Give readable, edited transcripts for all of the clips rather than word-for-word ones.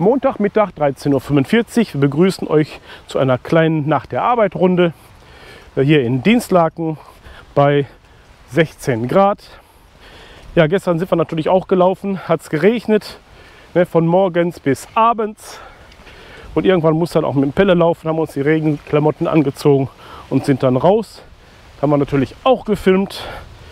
Montagmittag 13:45 Uhr. Wir begrüßen euch zu einer kleinen Nach der Arbeit Runde hier in Dinslaken bei 16 Grad. Ja, gestern sind wir natürlich auch gelaufen, hat es geregnet, ne, von morgens bis abends. Und irgendwann muss dann auch mit dem Pelle laufen, haben uns die Regenklamotten angezogen und sind dann raus. Haben wir natürlich auch gefilmt.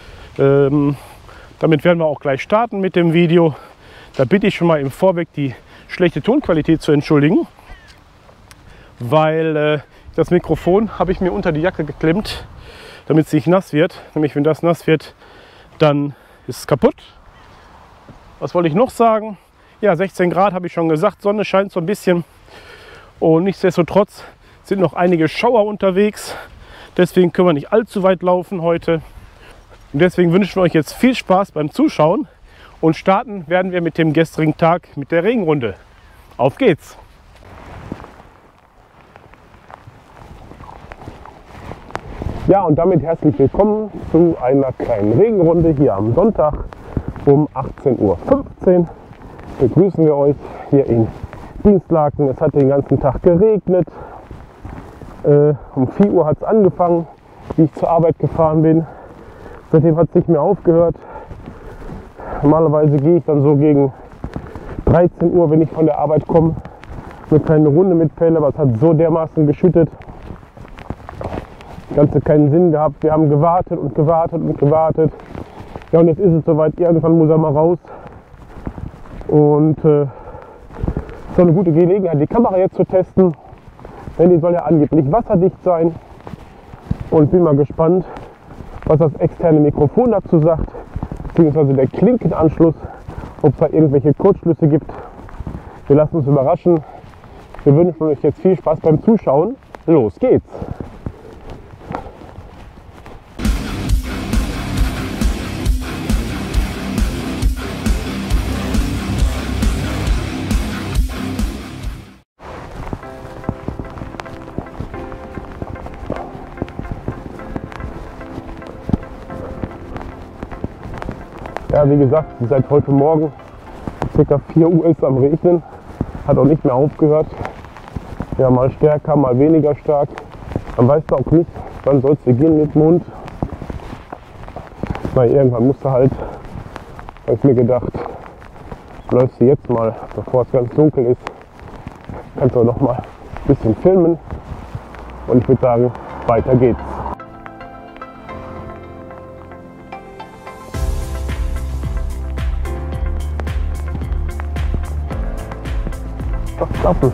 Damit werden wir auch gleich starten mit dem Video. Da bitte ich schon mal im Vorweg die schlechte Tonqualität zu entschuldigen, weil das Mikrofon habe ich mir unter die Jacke geklemmt, damit es nicht nass wird. Nämlich wenn das nass wird, dann ist es kaputt. Was wollte ich noch sagen? Ja, 16 Grad habe ich schon gesagt, Sonne scheint so ein bisschen. Und nichtsdestotrotz sind noch einige Schauer unterwegs. Deswegen können wir nicht allzu weit laufen heute. Und deswegen wünschen wir euch jetzt viel Spaß beim Zuschauen. Und starten werden wir mit dem gestrigen Tag mit der Regenrunde. Auf geht's! Ja, und damit herzlich willkommen zu einer kleinen Regenrunde hier am Sonntag um 18:15 Uhr. Begrüßen wir euch hier in Dinslaken. Es hat den ganzen Tag geregnet. Um 4 Uhr hat es angefangen, wie ich zur Arbeit gefahren bin. Seitdem hat es nicht mehr aufgehört. Normalerweise gehe ich dann so gegen 13 Uhr, wenn ich von der Arbeit komme, eine kleine Runde mit Pelle, aber es hat so dermaßen geschüttet. Das Ganze keinen Sinn gehabt. Wir haben gewartet und gewartet und gewartet. Ja, und jetzt ist es soweit. Irgendwann muss er mal raus. Und so eine gute Gelegenheit, die Kamera jetzt zu testen. Denn die soll ja angeblich wasserdicht sein. Und bin mal gespannt, was das externe Mikrofon dazu sagt. Beziehungsweise der Klinkenanschluss, ob es da irgendwelche Kurzschlüsse gibt. Wir lassen uns überraschen. Wir wünschen euch jetzt viel Spaß beim Zuschauen. Los geht's! Ja, wie gesagt, seit heute Morgen ca. 4 Uhr ist es am Regnen, hat auch nicht mehr aufgehört. Ja, mal stärker, mal weniger stark. Man weiß da auch nicht, wann soll es beginnen mit Mond. Weil irgendwann musste halt, habe ich mir gedacht, läufst du jetzt mal, bevor es ganz dunkel ist, kannst du noch mal ein bisschen filmen. Und ich würde sagen, weiter geht's. Klappen.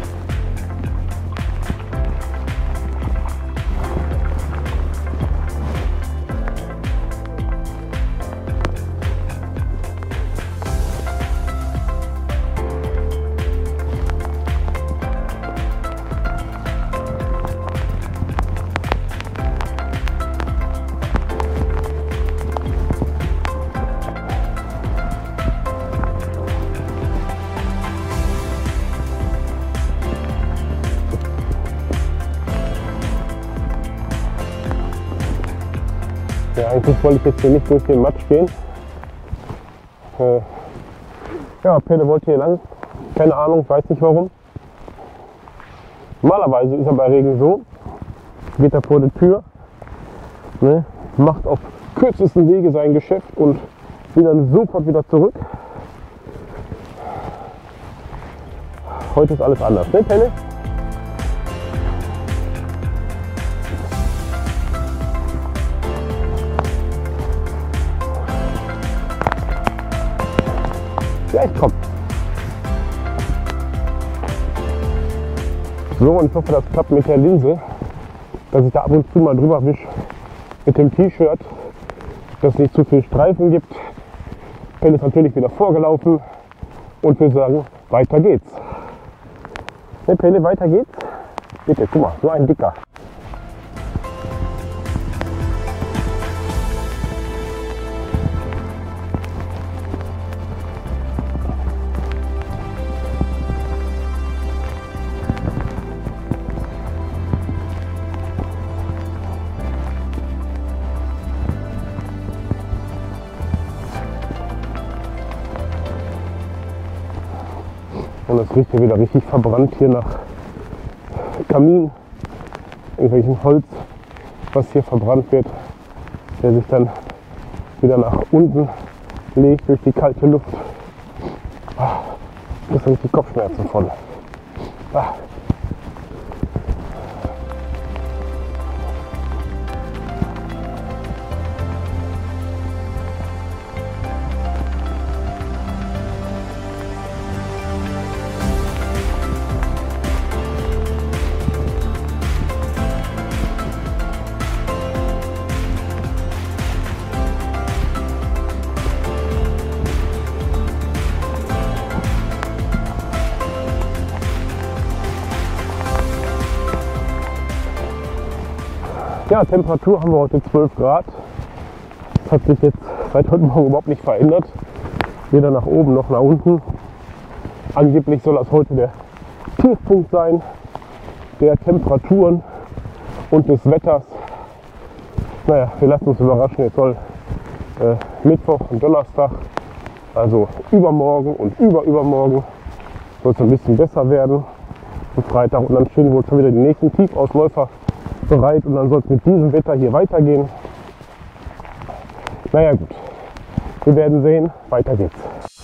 Ja, eigentlich wollte ich jetzt hier nicht durch den Matsch gehen. Ja, Pelle wollte hier lang. Keine Ahnung, weiß nicht warum. Normalerweise ist er bei Regen so. Geht er vor die Tür, ne, macht auf kürzesten Wege sein Geschäft und will dann sofort wieder zurück. Heute ist alles anders, ne Pelle? Gleich kommt. So, und ich hoffe, das klappt mit der Linse, dass ich da ab und zu mal drüber wische mit dem T-Shirt, dass es nicht zu viel Streifen gibt. Pelle ist natürlich wieder vorgelaufen und wir sagen, weiter geht's. Ne Pelle, weiter geht's? Bitte, guck mal, so ein dicker. Und es riecht ja wieder richtig verbrannt hier nach Kamin, irgendwelchen Holz, was hier verbrannt wird, der sich dann wieder nach unten legt durch die kalte Luft. Das sind die Kopfschmerzen von. Ja, Temperatur haben wir heute 12 Grad. Das hat sich jetzt seit heute Morgen überhaupt nicht verändert. Weder nach oben noch nach unten. Angeblich soll das heute der Tiefpunkt sein der Temperaturen und des Wetters. Naja, wir lassen uns überraschen. Jetzt soll Mittwoch und Donnerstag, also übermorgen und übermorgen, soll es ein bisschen besser werden. Und Freitag und dann stehen wohl schon wieder die nächsten Tiefausläufer bereit und dann soll es mit diesem Wetter hier weitergehen. Naja gut, wir werden sehen, weiter geht's.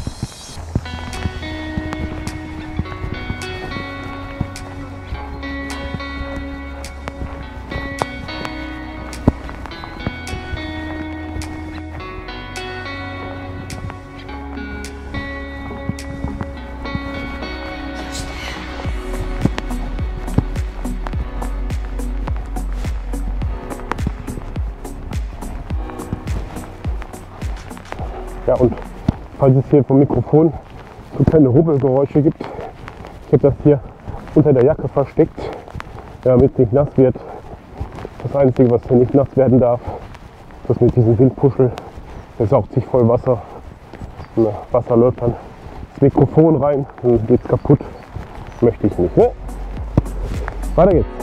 Ja, und falls es hier vom Mikrofon so kleine Rubbelgeräusche gibt, ich habe das hier unter der Jacke versteckt, damit es nicht nass wird. Das Einzige, was hier nicht nass werden darf, ist das mit diesem Windpuschel. Der saugt sich voll Wasser. Und Wasser läuft dann ins Mikrofon rein, dann geht es kaputt. Möchte ich nicht. Ne? Weiter geht's.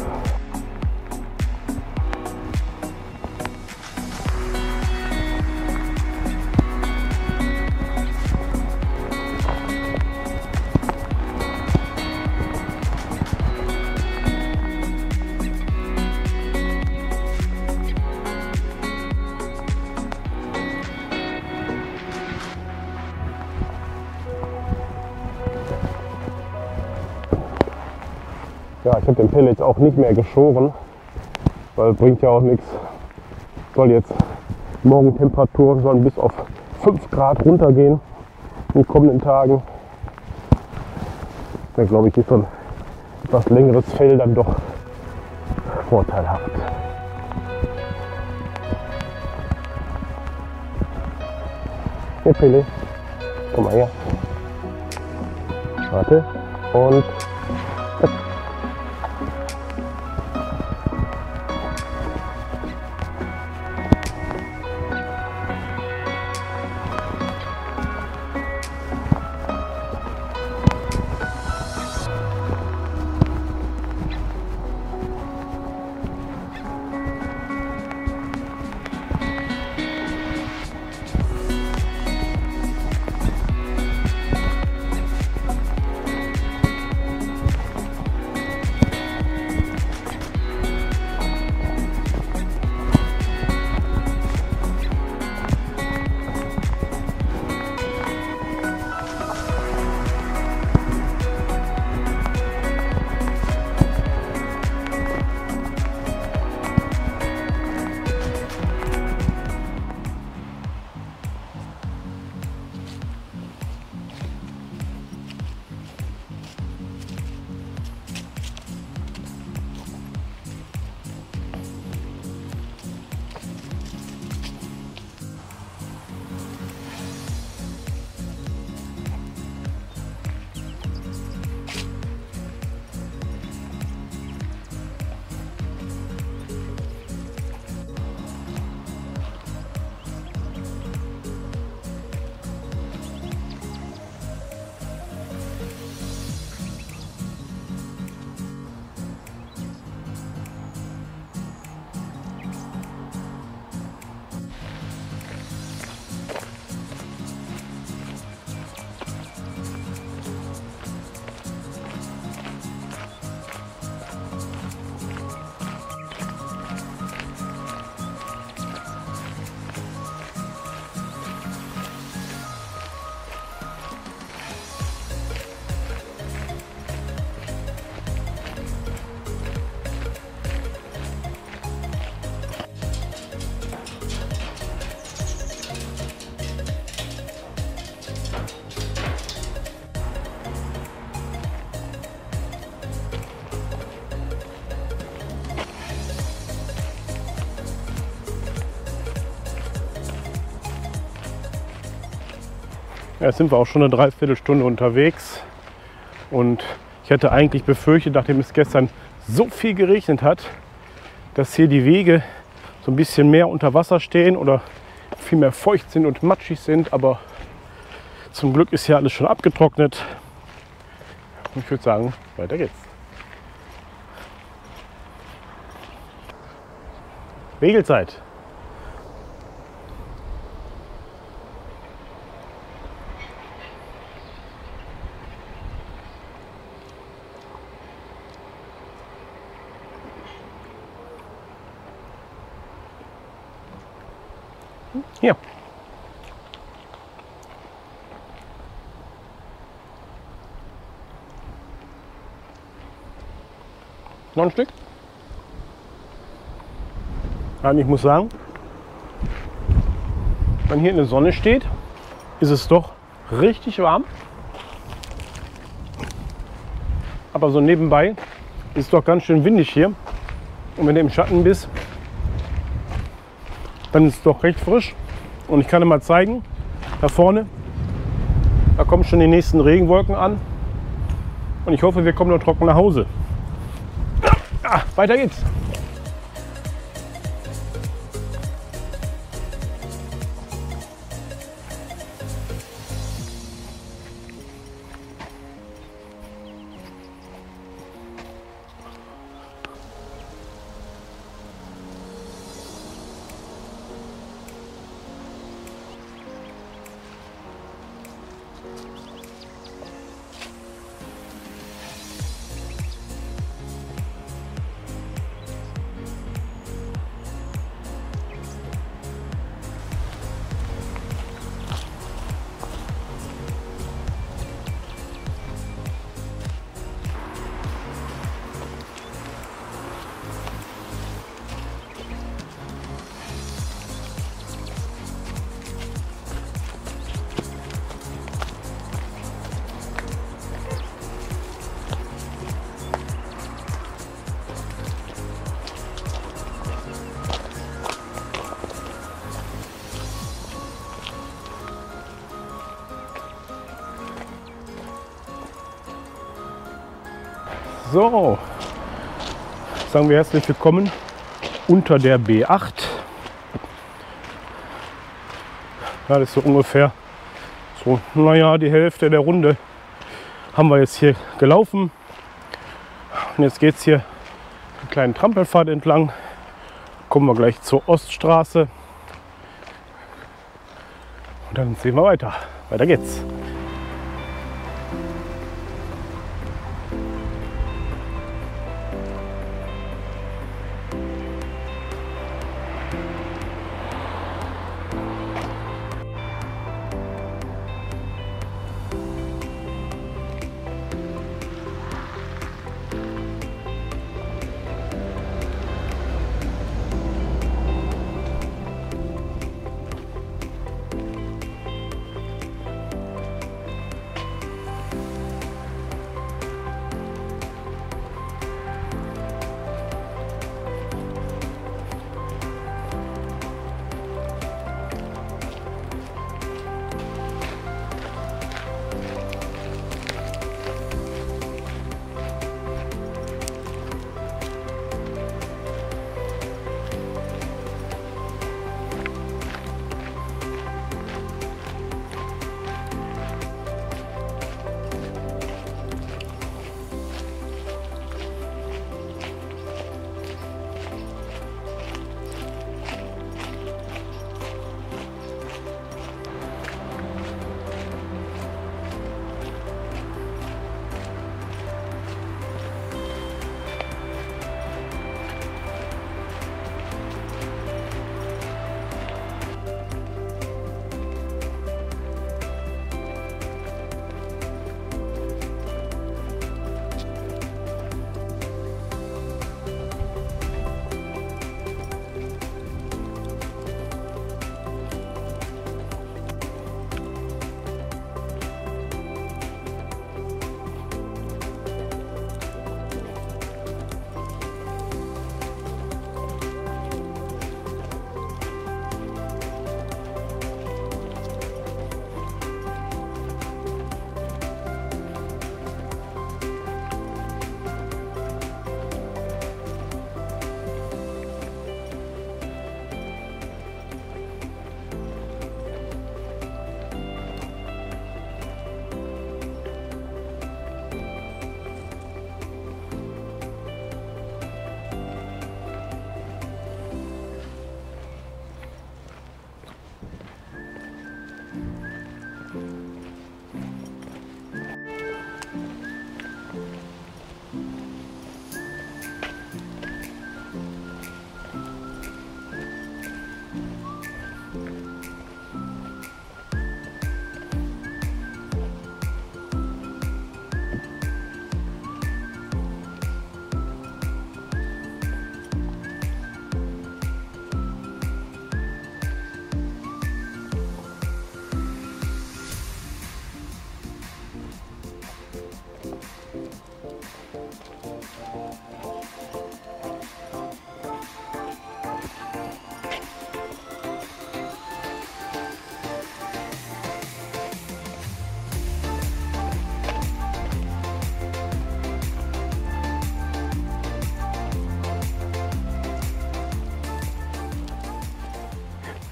Ja, ich habe den Pellets auch nicht mehr geschoren, weil bringt ja auch nichts. Soll jetzt morgen Temperaturen sollen bis auf 5 Grad runtergehen in den kommenden Tagen. Da glaube ich, ist so ein etwas längeres Fell dann doch vorteilhaft. Hier Pelle, komm mal her. Warte und zack. Jetzt sind wir auch schon eine Dreiviertelstunde unterwegs und ich hätte eigentlich befürchtet, nachdem es gestern so viel geregnet hat, dass hier die Wege so ein bisschen mehr unter Wasser stehen oder viel mehr feucht sind und matschig sind, aber zum Glück ist hier alles schon abgetrocknet. Ich würde sagen, weiter geht's. Regelzeit. Hier. Noch ein Stück. Ich muss sagen, wenn hier in der Sonne steht, ist es doch richtig warm. Aber so nebenbei ist es doch ganz schön windig hier. Und wenn du im Schatten bist, dann ist es doch recht frisch. Und ich kann dir mal zeigen, da vorne, da kommen schon die nächsten Regenwolken an. Und ich hoffe, wir kommen noch trocken nach Hause. Weiter geht's. So, sagen wir herzlich willkommen unter der B8. Ja, das ist so ungefähr so, naja, die Hälfte der Runde haben wir jetzt hier gelaufen. Und jetzt geht es hier einen kleinen Trampelpfad entlang. Kommen wir gleich zur Oststraße. Und dann sehen wir weiter. Weiter geht's.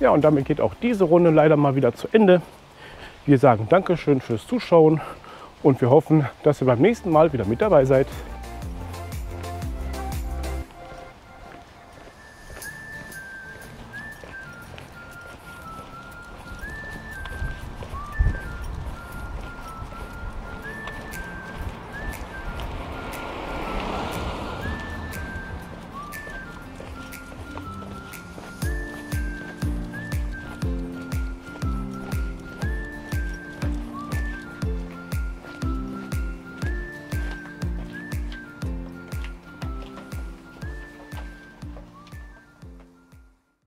Ja, und damit geht auch diese Runde leider mal wieder zu Ende. Wir sagen Dankeschön fürs Zuschauen und wir hoffen, dass ihr beim nächsten Mal wieder mit dabei seid.